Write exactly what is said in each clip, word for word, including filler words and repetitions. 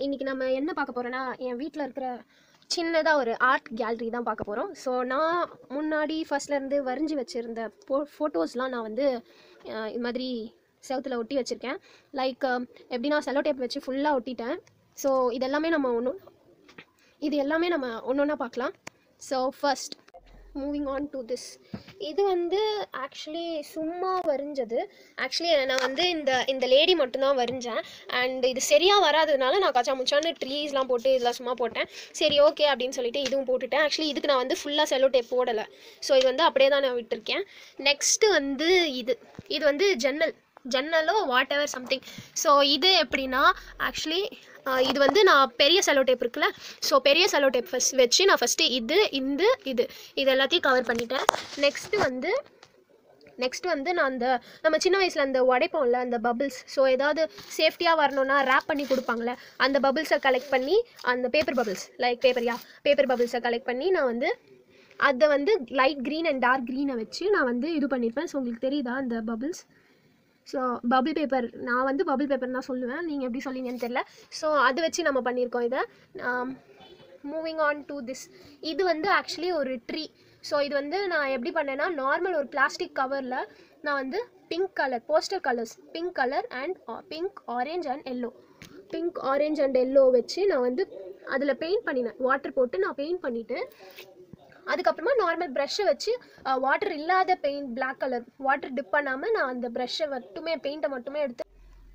இன்றைக்கி நம்ம என்ன பார்க்க போகிறோன்னா, என் வீட்டில் இருக்கிற சின்னதாக ஒரு ஆர்ட் கேலரி தான் பார்க்க போகிறோம். ஸோ நான் முன்னாடி ஃபர்ஸ்ட்லேருந்து வரைஞ்சி வச்சுருந்த ஃபோ ஃபோட்டோஸ்லாம் நான் வந்து இது மாதிரி செவத்தில் ஒட்டி வச்சுருக்கேன். லைக் எப்படின்னா செல்லோ டேப் வச்சு ஃபுல்லாக ஒட்டிட்டேன். ஸோ இது எல்லாமே நம்ம ஒன்று இது எல்லாமே நம்ம ஒன்று ஒன்றா பார்க்கலாம். So first moving on to this. இது வந்து ஆக்சுவலி சும்மா வரைஞ்சது. ஆக்சுவலி நான் வந்து இந்த இந்த லேடி மட்டும்தான் வரைஞ்சேன். அண்ட் இது சரியாக வராததுனால நான் கச்சா முச்சான்னு ட்ரீஸ்லாம் போட்டு இதெல்லாம் சும்மா போட்டேன். சரி ஓகே அப்படின்னு சொல்லிட்டு இதுவும் போட்டுட்டேன். ஆக்சுவலி இதுக்கு நான் வந்து ஃபுல்லாக செல்லோ டேப் போடலை. ஸோ இது வந்து அப்படியே தான் நான் விட்டுருக்கேன். நெக்ஸ்ட்டு வந்து இது இது வந்து ஜன்னல் ஜன்னலோ வாட் எவர் சம்திங். ஸோ இது எப்படின்னா ஆக்சுவலி இது வந்து நான் பெரிய செல்லோ டேப் இருக்குல்ல, ஸோ பெரிய செல்லோ டேப் ஃபஸ்ட் வச்சு நான் ஃபஸ்ட்டு இது இந்த இது இது எல்லாத்தையும் கவர் பண்ணிட்டேன். நெக்ஸ்ட்டு வந்து நெக்ஸ்ட் வந்து நான் அந்த நம்ம சின்ன வயசில் அந்த உடைப்போம்ல அந்த பபிள்ஸ், ஸோ ஏதாவது சேஃப்டியாக வரணும்னா ரேப் பண்ணி கொடுப்பாங்களே, அந்த பபிள்ஸை கலெக்ட் பண்ணி அந்த பேப்பர் பபிள்ஸ் லைக் பேப்பரியா பேப்பர் பபிள்ஸை கலெக்ட் பண்ணி நான் வந்து அதை வந்து லைட் க்ரீன் அண்ட் டார்க் க்ரீனை வச்சு நான் வந்து இது பண்ணியிருப்பேன். ஸோ உங்களுக்கு தெரியுதா அந்த பபிள்ஸ்? ஸோ பபிள் பேப்பர், நான் வந்து பபிள் பேப்பர் தான் சொல்லுவேன், நீங்கள் எப்படி சொல்லிங்கன்னு தெரில. ஸோ அதை வச்சு நம்ம பண்ணியிருக்கோம் இதை. Moving on to this. இது வந்து ஆக்சுவலி ஒரு ட்ரீ. ஸோ இது வந்து நான் எப்படி பண்ணேன்னா, நார்மல் ஒரு பிளாஸ்டிக் கவரில் நான் வந்து pink colour poster colours pink colour and pink orange and yellow pink orange and yellow வச்சு நான் வந்து அதில் பெயிண்ட் பண்ணினேன். வாட்டர் போட்டு நான் பெயிண்ட் பண்ணிவிட்டு அதுக்கப்புறமா நார்மல் ப்ரஷ்ஷை வச்சு வாட்டர் இல்லாத paint black colour water dip பண்ணாமல் நான் அந்த ப்ரஷ்ஷை மட்டுமே பெயிண்ட்டை மட்டுமே எடுத்து.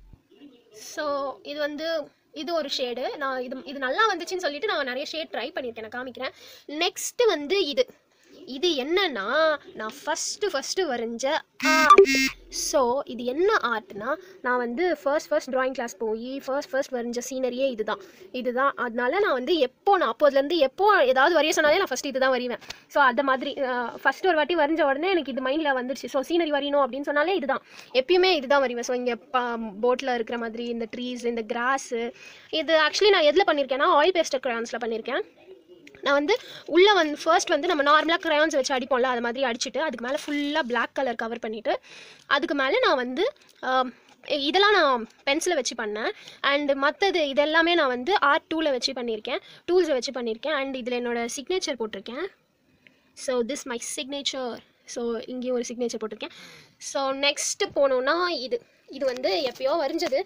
ஸோ இது வந்து இது ஒரு ஷேடு. நான் இது இது நல்லா வந்துச்சுன்னு சொல்லிட்டு நான் நிறைய ஷேட் ட்ரை பண்ணியிருக்கேன், நான் காமிக்கிறேன். நெக்ஸ்ட்டு வந்து இது இது என்னன்னா நான் ஃபஸ்ட்டு ஃபஸ்ட்டு வரைஞ்ச ஆர்ட். ஸோ இது என்ன ஆர்ட்னா, நான் வந்து ஃபர்ஸ்ட் ஃபர்ஸ்ட் ட்ராயிங் கிளாஸ் போய் ஃபர்ஸ்ட் ஃபர்ஸ்ட் வரைஞ்ச சீனரியே இது தான் இதுதான் அதனால நான் வந்து எப்போ நான் அப்போதுலேருந்து எப்போ ஏதாவது வரைய சொன்னாலே நான் ஃபஸ்ட்டு இது தான் வரைவேன். ஸோ அந்த மாதிரி ஃபஸ்ட்டு ஒரு வாட்டி வரைஞ்ச உடனே எனக்கு இது மைண்டில் வந்துடுச்சு. ஸோ சீனரி வரையணும் அப்படின்னு சொன்னாலே இதுதான், எப்பயுமே இதுதான் வரைவேன். ஸோ இங்கே பா போட்டில் இருக்கிற மாதிரி இந்த ட்ரீஸ் இந்த கிராஸு இது ஆக்சுவலி நான் எதில் பண்ணியிருக்கேன்னா ஆயில் பேஸ்டல் கிரையான்ஸில் பண்ணியிருக்கேன். நான் வந்து உள்ளே வந்து ஃபர்ஸ்ட் வந்து நம்ம நார்மலாக க்ரையான்ஸ் வச்சு அடிப்போம்ல, அது மாதிரி அடிச்சுட்டு அதுக்கு மேலே ஃபுல்லாக பிளாக் கலர் கவர் பண்ணிவிட்டு அதுக்கு மேலே நான் வந்து இதெல்லாம் நான் பென்சிலை வச்சு பண்ணேன். அண்டு மற்றது இதெல்லாமே நான் வந்து ஆர்ட் டூவில் வச்சு பண்ணியிருக்கேன், டூல்ஸை வச்சு பண்ணியிருக்கேன். அண்ட் இதில் என்னோடய சிக்னேச்சர் போட்டிருக்கேன். So this my signature. So இங்கேயும் ஒரு சிக்னேச்சர் போட்டிருக்கேன். ஸோ நெக்ஸ்ட்டு போனோன்னா இது இது வந்து எப்பயோ வரைஞ்சது.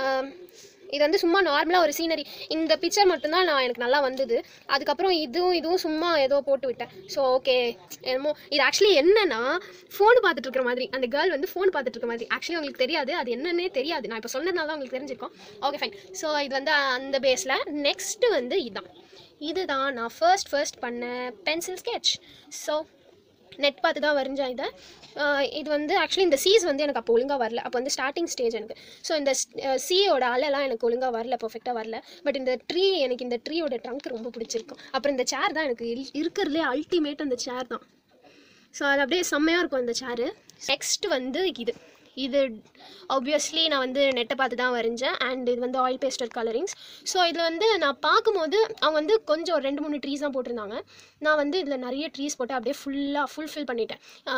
இது வந்து சும்மா நார்மலாக ஒரு சீனரி. இந்த பிக்சர் மட்டும்தான் நான் எனக்கு நல்லா வந்தது. அதுக்கப்புறம் இதுவும் இதுவும் சும்மா ஏதோ போட்டு விட்டேன். ஸோ ஓகே என்னமோ இது ஆக்சுவலி என்னன்னா ஃபோன் பார்த்துட்டு இருக்கிற மாதிரி, அந்த கேர்ள் வந்து ஃபோன் பார்த்துட்டு இருக்க மாதிரி. ஆக்சுவலி உங்களுக்கு தெரியாது, அது என்னன்னே தெரியாது. நான் இப்போ சொன்னதுனால தான் உங்களுக்கு தெரிஞ்சிருக்கோம். Okay fine. ஸோ இது வந்து அந்த பேஸில். நெக்ஸ்ட்டு வந்து இதுதான் இதுதான் நான் ஃபர்ஸ்ட் ஃபர்ஸ்ட் பண்ண பென்சில் ஸ்கெட்ச். ஸோ நெட் பார்த்து தான் வரைஞ்சேன் இதை. இது வந்து ஆக்சுவலி இந்த சீஸ் வந்து எனக்கு அப்போ ஒழுங்காக வரல. அப்போ வந்து ஸ்டார்டிங் ஸ்டேஜ் எனக்கு. ஸோ இந்த சீயோட அலையெல்லாம் எனக்கு ஒழுங்காக வரல, பர்ஃபெக்டாக வரல. பட் இந்த ட்ரீ எனக்கு இந்த ட்ரீயோட ட்ரங்க் ரொம்ப பிடிச்சிருக்கும். அப்புறம் இந்த சேர் தான் எனக்கு இருக்கிறதுலே அல்டிமேட், அந்த சேர் தான். ஸோ அது அப்படியே செம்மையாக இருக்கும் அந்த சேரு. நெக்ஸ்ட் வந்து இது இது ஆப்வியஸ்லி நான் வந்து நெட்டை பார்த்து தான் வரைஞ்சேன். அண்ட் இது வந்து ஆயில் பேஸ்டல் கலரிங்ஸ். ஸோ இதில் வந்து நான் பார்க்கும்போது அவங்க வந்து கொஞ்சம் ரெண்டு மூணு ட்ரீஸ் தான் போட்டிருந்தாங்க. நான் வந்து இதில் நிறைய ட்ரீஸ் போட்டு அப்படியே ஃபுல்லாக ஃபுல்ஃபில் பண்ணிட்டேன்.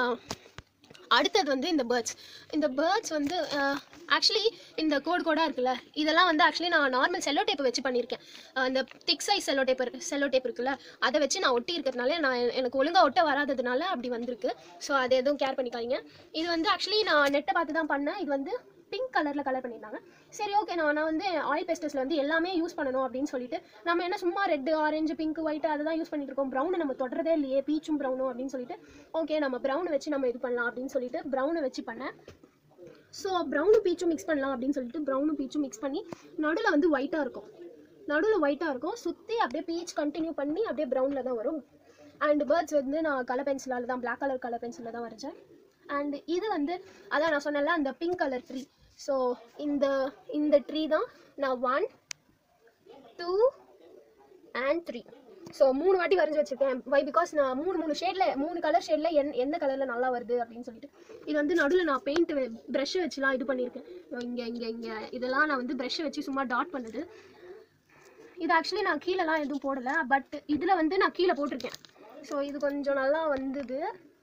அடுத்தது வந்து இந்த பேர்ட்ஸ். இந்த பேர்ட்ஸ் வந்து ஆக்சுவலி இந்த கோடு கோடாக இருக்குல்ல, இதெல்லாம் வந்து ஆக்சுவலி நான் நார்மல் செல்லோ டேப்பை வச்சு பண்ணியிருக்கேன். அந்த திக் சைஸ் செல்லோ டேப்பர் செல்லோ டேப் இருக்குல்ல, அதை வச்சு நான் ஒட்டி இருக்கிறதுனால நான் எனக்கு ஒழுங்காக ஒட்ட வராததுனால அப்படி வந்திருக்கு. ஸோ அதை எதுவும் கேர் பண்ணிக்காதீங்க. இது வந்து ஆக்சுவலி நான் நெட்டை பார்த்து தான் பண்ணேன். இது வந்து பிங்க் கலரில் கலர் பண்ணியிருந்தாங்க. சரி ஓகே, நான் நான் வந்து ஆயில் பேஸ்டல்ஸில் வந்து எல்லாமே யூஸ் பண்ணணும் அப்படின்னு சொல்லிட்டு நம்ம என்ன சும்மா ரெட்டு ஆரஞ்சு பிங்க் ஒயிட் அதை தான் யூஸ் பண்ணிட்டு இருக்கோம். ப்ரௌனை நம்ம தொடரதே இல்லையே, பீச்சும் ப்ரௌனும் அப்படின்னு சொல்லிட்டு ஓகே நம்ம ப்ரௌனை வச்சு நம்ம இது பண்ணலாம் அப்படின்னு சொல்லிட்டு ப்ரௌனை வச்சு பண்ணேன். ஸோ ப்ரௌனும் பீச்சும் மிக்ஸ் பண்ணலாம் அப்படின்னு சொல்லிட்டு ப்ரௌனும் பீச்சும் மிக்ஸ் பண்ணி நடுவில் வந்து ஒயிட்டாக இருக்கும் நடுவில் ஒயிட்டாக இருக்கும் சுற்றி அப்படியே பீச் கண்டினியூ பண்ணி அப்படியே ப்ரௌனில் தான் வரும். அண்ட் பேர்ட்ஸ் வந்து நான் கலர் பென்சிலால் தான் பிளாக் கலர் கலர் பென்சிலில் தான் வரைஞ்சேன். அண்ட் இது வந்து அதான் நான் சொன்னேன்ல அந்த பிங்க் கலர் ட்ரீ. ஸோ இந்த இந்த ட்ரீ தான் நான் one two and three so மூணு வாட்டி வரைஞ்சி வச்சுருக்கேன். வை பிகாஸ் நான் மூணு மூணு ஷேடில் மூணு கலர் ஷேடில் என் எந்த கலரில் நல்லா வருது அப்படின்னு சொல்லிட்டு. இது வந்து நடுவில் நான் பெயிண்ட் ப்ரஷ்ஷை வச்சுலாம் இது பண்ணியிருக்கேன். இங்கே இங்கே இங்கே இதெல்லாம் நான் வந்து ப்ரஷ்ஷை வச்சு சும்மா டாட் பண்ணுது. இது ஆக்சுவலி நான் கீழெலாம் எதுவும் போடலை, பட் இதில் வந்து நான் கீழே போட்டிருக்கேன். ஸோ இது கொஞ்சம் நல்லா வந்தது.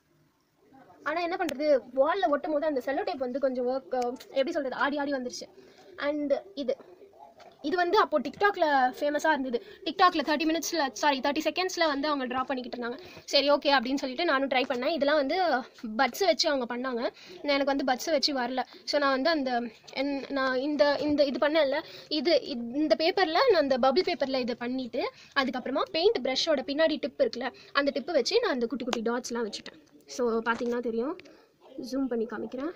ஆனால் என்ன பண்ணுறது, வாலில் ஒட்டும் போது அந்த செல்லோ டேப் வந்து கொஞ்சம் ஒர்க் எப்படி சொல்கிறது ஆடி ஆடி வந்துருச்சு. அண்ட் இது இது வந்து அப்போ டிக்டாக்ல ஃபேமஸாக இருந்தது. டிக்டாக்ல தேர்ட்டி மினிட்ஸில் சாரி தேர்ட்டி செகண்ட்ஸில் வந்து அவங்க ட்ரா பண்ணிக்கிட்டு இருந்தாங்க. சரி ஓகே அப்படின்னு சொல்லிட்டு நானும் ட்ரை பண்ணேன். இதெல்லாம் வந்து பட்ஸை வச்சு அவங்க பண்ணாங்க. எனக்கு வந்து பட்ஸை வச்சு வரல. ஸோ நான் வந்து அந்த என் நான் இந்த இந்த இது பண்ணல, இது இந்த பேப்பரில் நான் அந்த பபிள் பேப்பரில் இதை பண்ணிவிட்டு அதுக்கப்புறமா பெயிண்ட் ப்ரஷோட பின்னாடி டிப் இருக்குல்ல, அந்த டிப்பு வச்சு நான் அந்த குட்டி குட்டி டாட்ஸ்லாம் வச்சுட்டேன். ஸோ பார்த்தீங்கன்னா தெரியும், ஜூம் பண்ணி காமிக்கிறேன்.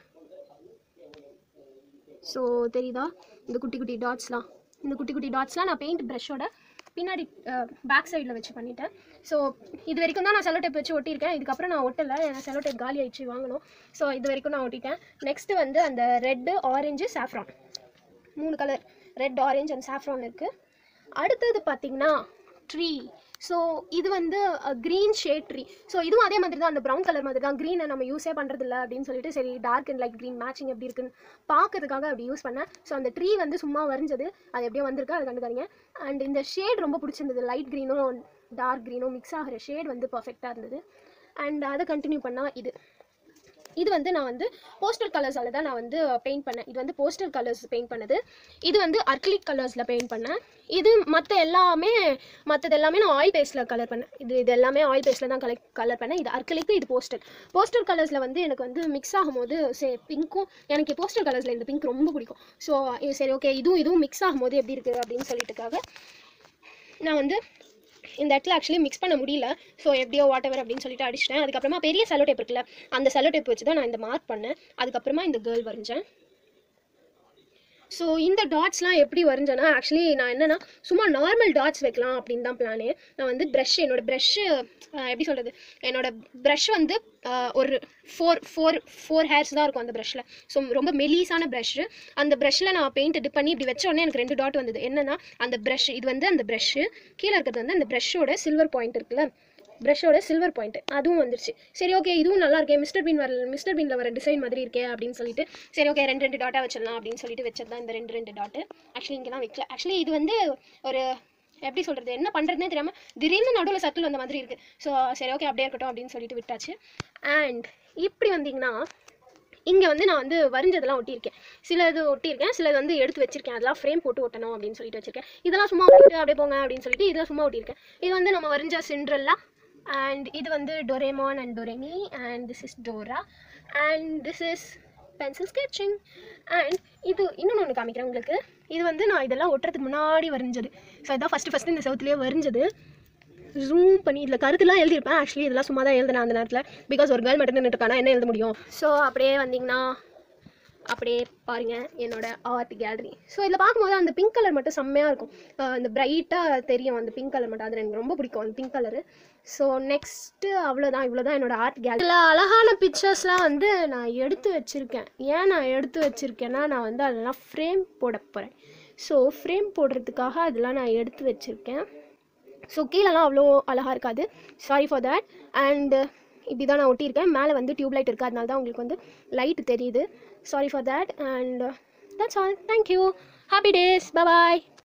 ஸோ தெரியுதா இந்த குட்டி குட்டி டாட்ஸ்லாம், இந்த குட்டி குட்டி டாட்ஸ்லாம் நான் பெயிண்ட் ப்ரஷோட பின்னாடி பேக் சைடில் வச்சு பண்ணிட்டேன். ஸோ இது வரைக்கும் தான் நான் செலோ டேப் வச்சு ஒட்டியிருக்கேன். இதுக்கப்புறம் நான் ஒட்டலை, ஏன்னா செலோ டேப் காலி ஆயிடுச்சு வாங்கணும். ஸோ இது வரைக்கும் நான் ஒட்டிட்டேன். நெக்ஸ்ட்டு வந்து அந்த ரெட்டு, ஆரஞ்சு, சாஃப்ரான், மூணு colour red, orange and saffron இருக்குது. அடுத்தது பார்த்திங்கன்னா ட்ரீ. ஸோ இது வந்து க்ரீன் ஷேட் ட்ரீ. ஸோ இதுவும் அதே மாதிரி தான், அந்த ப்ரௌன் கலர் மாதிரி தான். க்ரீனை நம்ம யூஸே பண்ணுறதில்ல அப்படின்னு சொல்லிட்டு சரி dark and light green matching எப்படி இருக்குன்னு பார்க்கறதுக்காக அப்படி யூஸ் பண்ணேன். ஸோ அந்த ட்ரீ வந்து சும்மா வரைஞ்சது, அது எப்படியோ வந்திருக்கு, அது கண்டுக்காதீங்க. அண்ட் இந்த ஷேட் ரொம்ப பிடிச்சிருந்தது, லைட் க்ரீனும் டார்க் க்ரீனும் மிக்ஸ் ஆகிற ஷேட் வந்து பர்ஃபெக்டாக இருந்தது. அண்ட் அதை கண்டினியூ பண்ணால் இது இது வந்து நான் வந்து போஸ்டல் கலர்ஸால் தான் நான் வந்து பெயிண்ட் பண்ணேன். இது வந்து போஸ்டல் கலர்ஸ் பெயிண்ட் பண்ணது. இது வந்து அக்ரிலிக் கலர்ஸில் பெயிண்ட் பண்ணேன். இது மற்ற எல்லாமே மற்றது எல்லாமே நான் ஆயில் பேஸ்ட்டில் கலர் பண்ணேன். இது இது எல்லாமே ஆயில் பேஸ்ட்டில் தான் கலர் கலர் பண்ணேன். இது அக்ரிலிக்கு, இது போஸ்டல். போஸ்டல் கலர்ஸில் வந்து எனக்கு வந்து மிக்ஸ் ஆகும்போது சே பிங்க்கும், எனக்கு போஸ்டல் கலர்ஸில் இந்த பிங்க் ரொம்ப பிடிக்கும். ஸோ சரி ஓகே இதுவும் இதுவும் மிக்ஸ் ஆகும்போது எப்படி இருக்குது அப்படின்னு சொல்லிட்டுக்காக நான் வந்து இந்த இடத்துல ஆக்சுவலி மிக்ஸ் பண்ண முடியல. ஸோ எப்படியோ வாட் எவர் அப்படின்னு சொல்லிட்டு அடிச்சிட்டேன். அதுக்கப்புறமா பெரிய செலோ டேப் இருக்குல்ல, அந்த செலோ டேப் வச்சு தான் நான் இந்த மார்க் பண்ணேன். அதுக்கப்புறமா இந்த கேர்ள் வரைஞ்சேன். ஸோ இந்த டாட்ஸ்லாம் எப்படி வரைஞ்சேன்னா, ஆக்சுவலி நான் என்னென்னா சும்மா நார்மல் டாட்ஸ் வைக்கலாம் அப்படின்னு தான் பிளானே. நான் வந்து ப்ரஷ், என்னோடய ப்ரஷ்ஷு எப்படி சொல்கிறது, என்னோடய ப்ரஷ் வந்து ஒரு ஃபோர் ஃபோர் ஃபோர் ஹேர்ஸ் தான் இருக்கும் அந்த ப்ரஷ்ஷில். ஸோ ரொம்ப மெலீஸான ப்ரஷ்ஷு. அந்த ப்ரஷ்ஷில் நான் பெயிண்ட் டிப் பண்ணி இப்படி வச்ச உடனே எனக்கு ரெண்டு டாட் வந்தது. என்னென்னா அந்த ப்ரஷ், இது வந்து அந்த ப்ரஷ்ஷு, கீழே இருக்கிறது வந்து அந்த ப்ரஷ்ஷோட சில்வர் பாயிண்ட் இருக்குல்ல, ப்ரஷோட சில்வர் பாயிண்ட் அதுவும் வந்துருச்சு. சரி ஓகே இதுவும் நல்லா இருக்கே, மிஸ்டர் பீன் வர மிஸ்டர் பீனில் வர டிசைன் மாதிரி இருக்கே அப்படின்னு சொல்லிட்டு சரி ஓகே ரெண்டு ரெண்டு டாட்டாக வச்சிடலாம் அப்படின்னு சொல்லிட்டு வச்சது தான் இந்த ரெண்டு ரெண்டு டாட்டு. ஆக்சுவலி இங்கே தான் வைக்கல. ஆக்சுவலி இது வந்து ஒரு எப்படி சொல்கிறது, என்ன பண்ணுறதுனே தெரியாமல் திடீர்னு நடுவில் சர்க்கிள் வந்த மாதிரி இருக்குது. ஸோ சரி ஓகே அப்படியே இருக்கட்டும் அப்படின்னு சொல்லிட்டு விட்டாச்சு. அண்ட் இப்படி வந்தீங்கன்னா இங்கே வந்து நான் வந்து வரைஞ்சதெல்லாம் ஒட்டியிருக்கேன். சிலது ஒட்டியிருக்கேன், சிலது வந்து எடுத்து வச்சிருக்கேன். அதெல்லாம் ஃப்ரேம் போட்டு ஒட்டணும் அப்படின்னு சொல்லிட்டு வச்சிருக்கேன். இதெல்லாம் சும்மா ஒட்டிட்டு அப்படியே போங்க அப்படின்னு சொல்லிட்டு இதெல்லாம் சும்மா ஒட்டியிருக்கேன். இது வந்து நம்ம வரைஞ்ச சிண்ட்ரெல்லா, அண்ட் இது வந்து Doraemon and Dorami, and this is Dora, and this is pencil sketching. And இது இன்னொன்று ஒன்று காமிக்கிறேன் உங்களுக்கு. இது வந்து நான் இதெல்லாம் ஒட்டுறதுக்கு முன்னாடி வரைஞ்சது. ஸோ இதான் ஃபஸ்ட்டு ஃபஸ்ட்டு இந்த செவத்துலேயே வரைஞ்சது. ஜூம் பண்ணி இதில் கருத்துலாம் எழுதியிருப்பேன். ஆக்சுவலி இதெல்லாம் சும்மா தான் எழுதுனேன் அந்த நேரத்தில். பிகாஸ் ஒரு கேர்ள் மட்டும் நின்றுட்டுருக்கானா என்ன எழுத முடியும். ஸோ அப்படியே வந்தீங்கன்னா அப்படியே பாருங்கள் என்னோடய ஆர்ட் கேலரி. ஸோ இதில் பார்க்கும்போது அந்த பிங்க் கலர் மட்டும் செம்மையாக இருக்கும். அந்த பிரைட்டாக தெரியும் அந்த பிங்க் கலர் மட்டும். அது எனக்கு ரொம்ப பிடிக்கும் அந்த பிங்க் கலரு. ஸோ நெக்ஸ்ட்டு அவ்வளோதான், இவ்வளோ தான் என்னோடய ஆர்ட் கேலரி. இதில் அழகான பிக்சர்ஸ்லாம் வந்து நான் எடுத்து வச்சுருக்கேன். ஏன் நான் எடுத்து வச்சுருக்கேன்னா, நான் வந்து அதெல்லாம் ஃப்ரேம் போட போகிறேன். ஸோ ஃப்ரேம் போடுறதுக்காக அதெல்லாம் நான் எடுத்து வச்சுருக்கேன். ஸோ கீழெல்லாம் அவ்வளோ அழகாக இருக்காது, சாரி ஃபார் தேட். அண்டு இப்படி தான் நான் ஒட்டியிருக்கேன். மேலே வந்து டியூப் லைட் இருக்குது, அதனால தான் உங்களுக்கு வந்து லைட் தெரியுது. Sorry for that. And that's all. Thank you. Happy days. Bye.